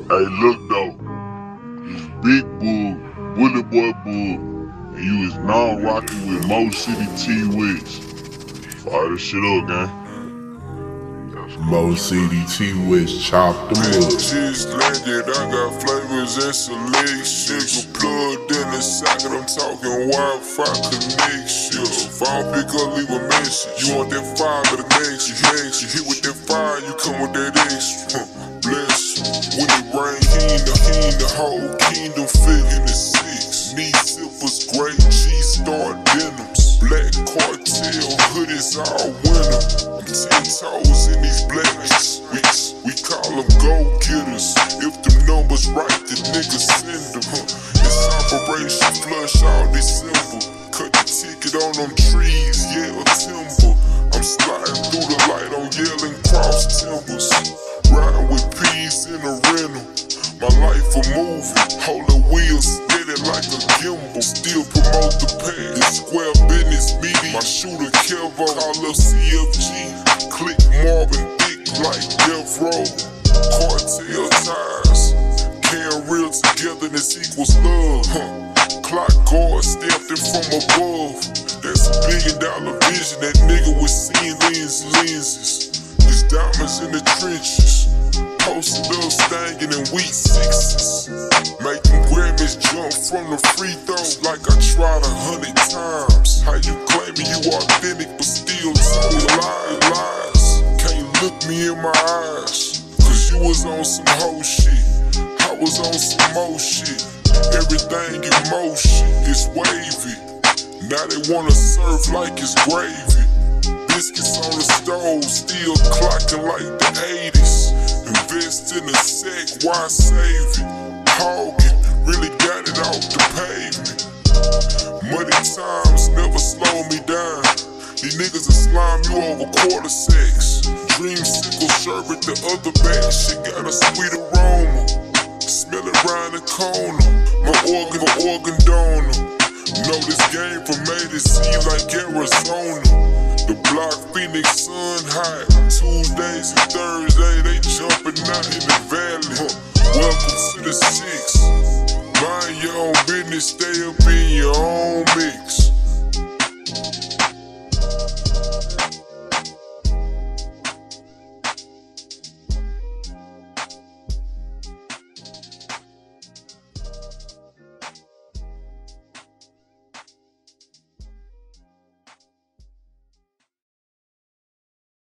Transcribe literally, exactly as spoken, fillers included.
Hey, look though, you big bull, bully boy bull, and you is now rocking with Mo City T Wix. Fire this shit up, gang. Mo City T Wix, chop them up. Just landed, I got flavors and selection. Plugged in the socket, I'm talking Wi-Fi connection. If I don't pick up, leave a message. You want that fire, better next you. Next you hit with that fire, you come with that extra. Bless you. When it rain, he in the, he in the whole kingdom filling the six. Knee zippers, great G-Star denims. Black cartel hoodies all winter. I'm ten toes in these blacks. We, we call them go-getters. If them numbers right, the niggas send them. Huh. It's Operation Flush all December. Cut the ticket on them trees, yeah, timber. I'm sliding through the light on yelling cross timbers. Riding with peas in a rental. My life a movie, holding wheels steady like a gimbal. Still promote the pad, the square business meeting. My shooter Kevo, call up C F G. Click Marvin thick like Death Row. Cartel ties, carrying real togetherness equals love. Huh. Clock guard stamped it from above. That's a billion dollar vision, that nigga was seeing lenses. lenses. There's diamonds in the trenches. Posted up, stangin' in weak sixes. Make them Grammys jump from the free throws like I tried a hundred times. How you claiming you authentic but still told lies, lies? Can't look me in my eyes, cause you was on some hoe shit. I was on some more shit. Everything in motion, it's wavy. Now they wanna serve like it's gravy. Biscuits on the stove, still clocking like the eighties. Invest in a sec, why save it? Hogging, really got it off the pavement. Muddy times never slow me down. These niggas will slime you over quarter sacks. Dreamsicle sherbet the other bag, shit got a sweet aroma. Smell it round the corner, my organ, my organ donor. Know this game from A to C like Arizona. The block Phoenix sun high. Tuesdays and Thursdays they jumping out in the valley. Huh. Welcome to the six. Mind your own business, stay up in your own mix.